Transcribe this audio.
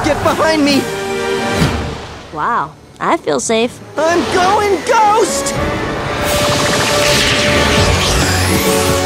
Get behind me! Wow, I feel safe. I'm going ghost!